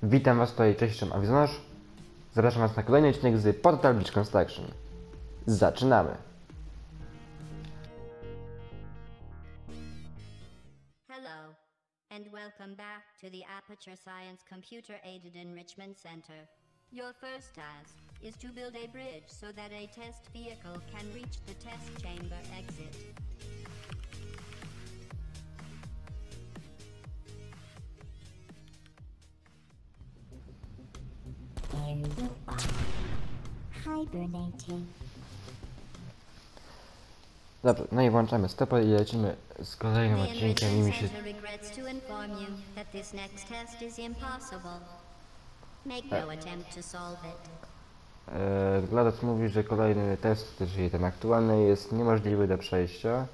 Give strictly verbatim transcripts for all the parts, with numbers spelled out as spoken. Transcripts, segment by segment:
Witam was tutaj, cześć, jestem Awizonarz. Zapraszam was na kolejny odcinek z Portal Bridge Construction. Zaczynamy! Hello, and welcome back to the Aperture Science Computer-Aided Enrichment Center. Your first task is to build a bridge so that a test vehicle can reach the test chamber exit. In the box. Hibernating. Dobrze, no i włączamy stopę i lecimy z kolejnym The odcinkiem i mi Enrichment się... Center regrets to inform you that this next test is impossible. Make no attempt to solve it. Eee, GLaDOS mówi, że kolejny test, czyli ten aktualny, jest niemożliwy do przejścia.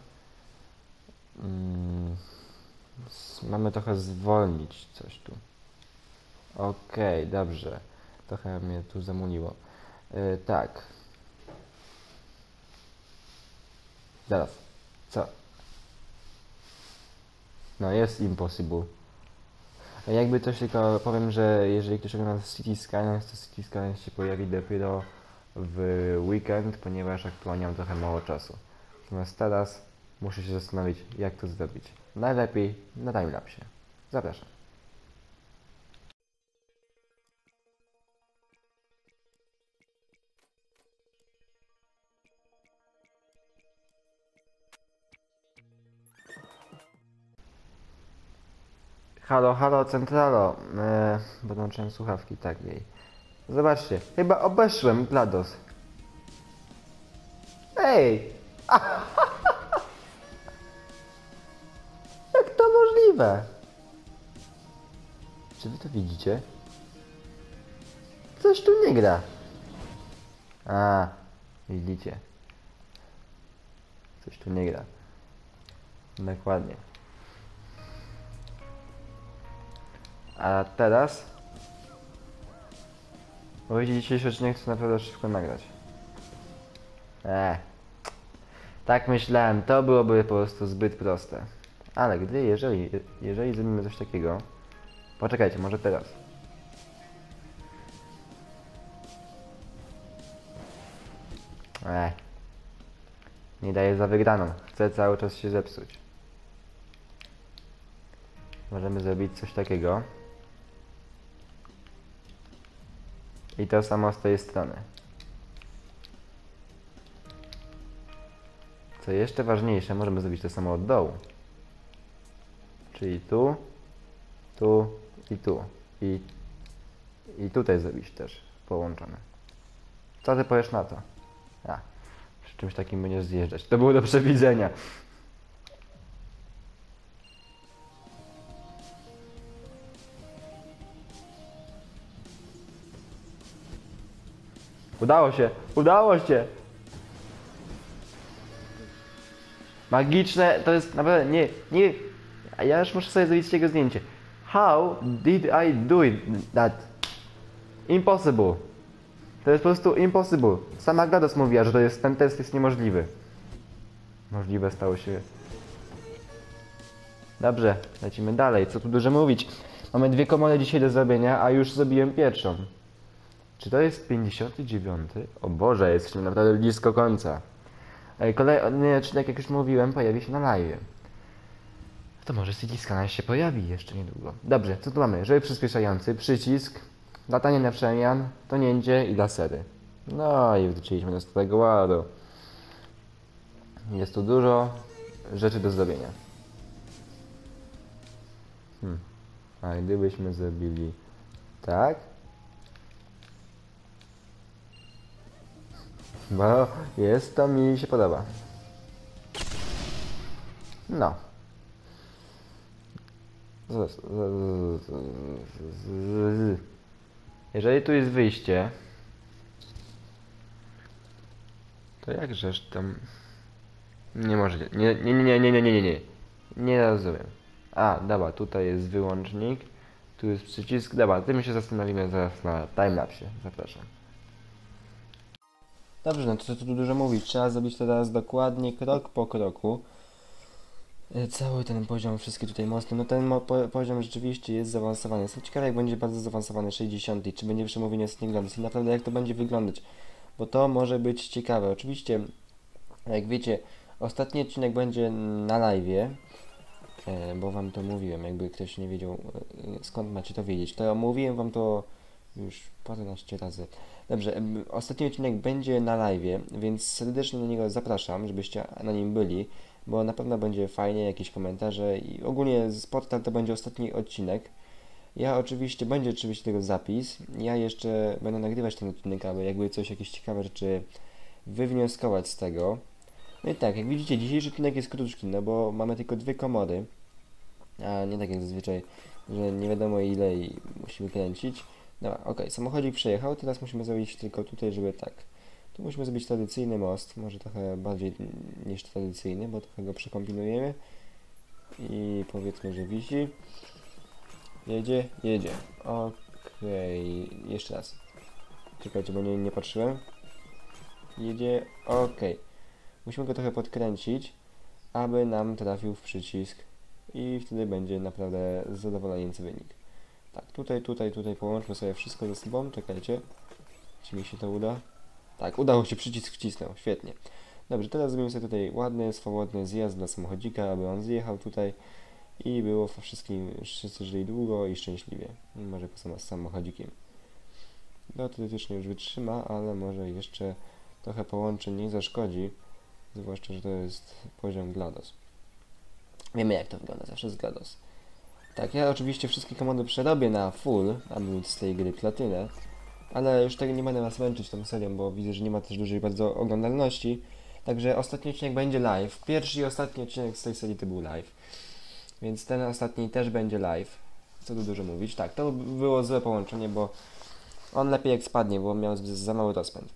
Mm, s- mamy trochę zwolnić coś tu. Okej, dobrze. Trochę mnie tu zamuliło. Eee, tak. Zaraz. Co? No jest impossible. A jakby coś tylko powiem, że jeżeli ktoś ogląda City Skylines, to City Skylines się pojawi dopiero w weekend, ponieważ aktualnie mam trochę mało czasu. Natomiast teraz muszę się zastanowić, jak to zrobić. Najlepiej na timelapsie. Zapraszam. Halo, halo, centralo. Eee, podłączyłem słuchawki, tak jej. Zobaczcie, chyba obeszłem GLaDOS. Ej! Jak to możliwe? Czy wy to widzicie? Coś tu nie gra. A, widzicie. Coś tu nie gra. Dokładnie. A teraz... Bo widzicie, dzisiejszy odcinek chcę naprawdę szybko nagrać. Eee. Tak myślałem, to byłoby po prostu zbyt proste. Ale gdy, jeżeli, jeżeli zrobimy coś takiego... Poczekajcie, może teraz. Eee. Nie daję za wygraną. Chcę cały czas się zepsuć. Możemy zrobić coś takiego. I to samo z tej strony. Co jeszcze ważniejsze, możemy zrobić to samo od dołu. Czyli tu, tu i tu. I, i tutaj zrobić też połączone. Co ty powiesz na to? A, przy czymś takim będziesz zjeżdżać. To było do przewidzenia. Udało się! Udało się! Magiczne, to jest naprawdę, nie, nie, a ja już muszę sobie zrobić z tego zdjęcie. How did I do it, that? Impossible. To jest po prostu impossible. Sama GLaDOS mówiła, że to jest, ten test jest niemożliwy. Możliwe stało się. Dobrze, lecimy dalej, co tu dużo mówić. Mamy dwie komory dzisiaj do zrobienia, a już zrobiłem pierwszą. Czy to jest pięćdziesiąty dziewiąty? O Boże, jesteśmy naprawdę blisko końca. Kolejny odcinek, jak już mówiłem, pojawi się na live. To może City Skylines się pojawi jeszcze niedługo. Dobrze, co tu mamy? Żeby przyspieszający, przycisk, latanie na przemian, tonięcie i lasery. No i wróciliśmy do starego ładu. Jest tu dużo rzeczy do zrobienia. Hmm. A gdybyśmy zrobili tak? Bo jest to, mi się podoba. No. Jeżeli tu jest wyjście, to jakżeż tam... Nie może... Nie, nie, nie, nie, nie, nie, nie, nie. Nie rozumiem. A, dobra, tutaj jest wyłącznik. Tu jest przycisk. Dobra, tym się zastanowimy zaraz na timelapsie. Zapraszam. Dobrze, no to co tu dużo mówić. Trzeba zrobić to teraz dokładnie, krok po kroku. e, cały ten poziom, wszystkie tutaj mosty, no ten mo po poziom rzeczywiście jest zaawansowany. Jestem ciekawy, jak będzie bardzo zaawansowany sześćdziesiąty, czy będzie przemówienie ostatniego GLaDOS i naprawdę jak to będzie wyglądać, bo to może być ciekawe. Oczywiście, jak wiecie, ostatni odcinek będzie na live'ie, e, bo wam to mówiłem, jakby ktoś nie wiedział, e, skąd macie to wiedzieć, to mówiłem wam to już paręnaście razy. Dobrze, em, ostatni odcinek będzie na live'ie, więc serdecznie na niego zapraszam, żebyście na nim byli, bo na pewno będzie fajnie, jakieś komentarze i ogólnie z portal to będzie ostatni odcinek. Ja oczywiście, będzie oczywiście tego zapis, ja jeszcze będę nagrywać ten odcinek, aby jakby coś, jakieś ciekawe rzeczy wywnioskować z tego. No i tak, jak widzicie, dzisiejszy odcinek jest krótki, no bo mamy tylko dwie komory, a nie tak jak zazwyczaj, że nie wiadomo ile i musimy kręcić. Dobra, ok, samochodzik przejechał, teraz musimy zrobić tylko tutaj, żeby tak. Tu musimy zrobić tradycyjny most, może trochę bardziej niż tradycyjny, bo trochę go przekombinujemy. I powiedzmy, że wisi. Jedzie, jedzie. Okej, jeszcze raz. Czekajcie, bo nie, nie patrzyłem. Jedzie, okej. Musimy go trochę podkręcić, aby nam trafił w przycisk i wtedy będzie naprawdę zadowalający wynik. Tak, tutaj, tutaj, tutaj połączmy sobie wszystko ze sobą, czekajcie, czy mi się to uda? Tak, udało się, przycisk wcisnął, świetnie. Dobrze, teraz zrobimy sobie tutaj ładny, swobodny zjazd dla samochodzika, aby on zjechał tutaj i było wszystkim, wszyscy żyli długo i szczęśliwie. Może poza nas samochodzikiem. No, teoretycznie już wytrzyma, ale może jeszcze trochę połączeń nie zaszkodzi, zwłaszcza, że to jest poziom GLaDOS. Wiemy, jak to wygląda, zawsze z GLaDOS. Tak, ja oczywiście wszystkie komody przerobię na full, aby mieć z tej gry platynę, ale już tego nie będę was męczyć tą serią, bo widzę, że nie ma też dużej bardzo oglądalności. Także ostatni odcinek będzie live. Pierwszy i ostatni odcinek z tej serii to był live. Więc ten ostatni też będzie live. Co tu dużo mówić. Tak, to było złe połączenie, bo on lepiej jak spadnie, bo miał za mały rozpęd.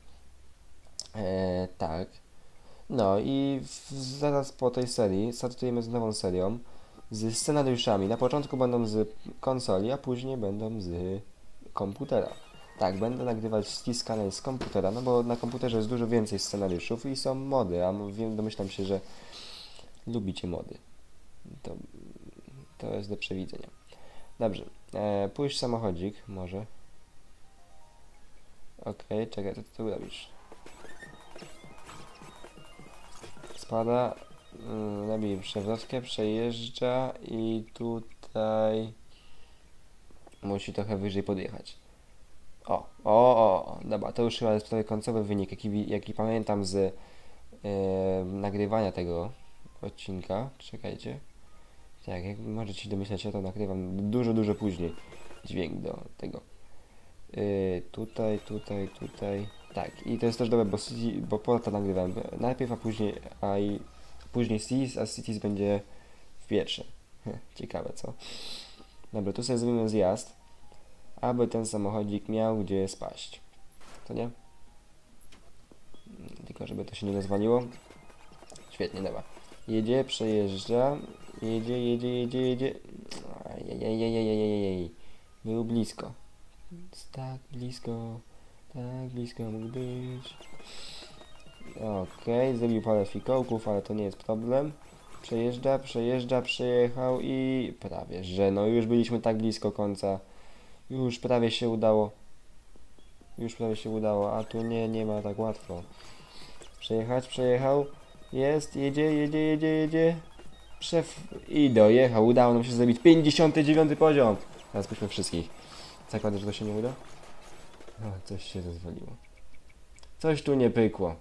Eee, tak. No i w, zaraz po tej serii startujemy z nową serią. Z scenariuszami. Na początku będą z konsoli, a później będą z komputera. Tak, będę nagrywać ściskane z komputera, no bo na komputerze jest dużo więcej scenariuszów i są mody, a wiem, domyślam się, że lubicie mody. To, to jest do przewidzenia. Dobrze, e, pójść samochodzik, może. Okej, okay, czekaj, co ty tu robisz? Spada, mm, robi przewrotkę, przejeżdża i tutaj musi trochę wyżej podjechać. O, o, o, dobra, to już chyba jest tutaj końcowy wynik, jaki, jaki pamiętam z yy, nagrywania tego odcinka. Czekajcie. Tak, jak możecie się domyśleć, ja to nagrywam dużo, dużo później dźwięk do tego. Yy, tutaj, tutaj, tutaj. Tak, i to jest też dobre, bo, City, bo portal nagrywam najpierw, a później, a i później Cities, a Cities będzie w pierwsze. Ciekawe, co? Dobra, tu sobie zrobimy zjazd, aby ten samochodzik miał gdzie spaść. To nie? Tylko żeby to się nie rozwaliło. Świetnie, dobra. Jedzie, przejeżdża. Jedzie, jedzie, jedzie, jedzie. Ajajajajajajajaj. Był blisko. Tak blisko. Tak blisko mógł być. Okej, okay, zrobił parę fikołków, ale to nie jest problem. Przejeżdża, przejeżdża, przejechał i prawie, że no już byliśmy tak blisko końca. Już prawie się udało. Już prawie się udało, a tu nie, nie ma tak łatwo. Przejechać, przejechał. Jest, jedzie, jedzie, jedzie, jedzie. Przef... I dojechał. Udało nam się zrobić pięćdziesiąty dziewiąty poziom. Teraz byśmy wszystkich. Zakładam, że to się nie uda? O, coś się rozwaliło. Coś tu nie pykło.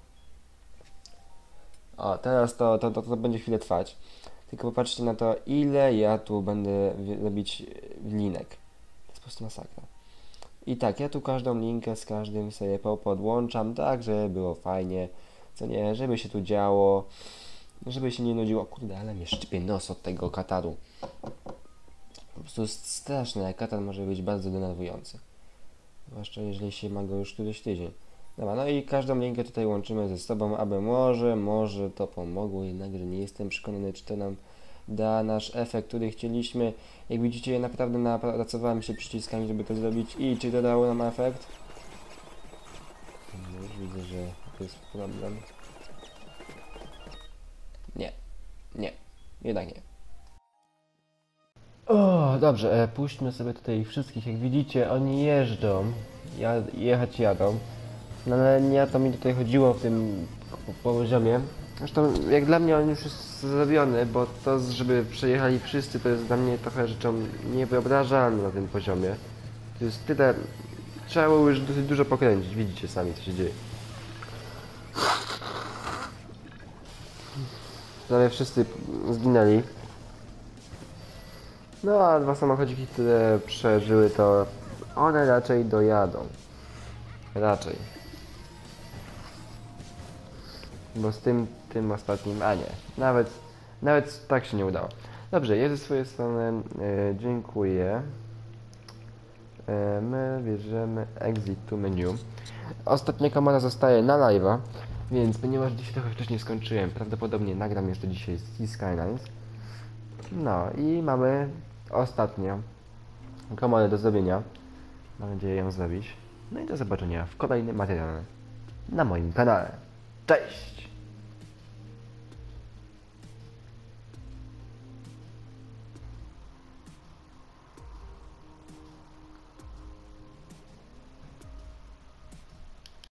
O, teraz to, to, to, to będzie chwilę trwać. Tylko popatrzcie na to, ile ja tu będę robić linek. To jest po prostu masakra. I tak, ja tu każdą linkę z każdym sobie podłączam, tak, żeby było fajnie. Co nie, żeby się tu działo. Żeby się nie nudziło. Kurde, ale mnie szczypie nos od tego kataru. Po prostu jest straszne, katar może być bardzo denerwujący. Zwłaszcza jeżeli się ma go już któryś tydzień. Dobra, no i każdą linkę tutaj łączymy ze sobą, aby może, może to pomogło, jednakże nie jestem przekonany, czy to nam da nasz efekt, który chcieliśmy. Jak widzicie, ja naprawdę napracowałem się przyciskami, żeby to zrobić i czy to dało nam efekt? No, już widzę, że to jest problem. Nie, nie, jednak nie. O, dobrze, e, puśćmy sobie tutaj wszystkich, jak widzicie, oni jeżdżą, ja, jechać jadą, no ale nie o to mi tutaj chodziło w tym poziomie. Zresztą jak dla mnie on już jest zrobiony, bo to, żeby przejechali wszyscy, to jest dla mnie trochę rzeczą niewyobrażalną na tym poziomie. To jest tyle, trzeba było już dosyć dużo pokręcić, widzicie sami co się dzieje. Prawie wszyscy zginęli. No a dwa samochodziki, które przeżyły, to one raczej dojadą. Raczej. Bo z tym, tym ostatnim, a nie. Nawet, nawet tak się nie udało. Dobrze, ja ze swojej strony e, dziękuję. E, my bierzemy exit to menu. Ostatnia komanda zostaje na live'a, więc ponieważ dzisiaj trochę wcześniej skończyłem, prawdopodobnie nagram jeszcze dzisiaj z Sea Skylines. No i mamy ostatnią komodę do zrobienia. Mam nadzieję ją zrobić. No i do zobaczenia w kolejnym materiale na moim kanale. Cześć!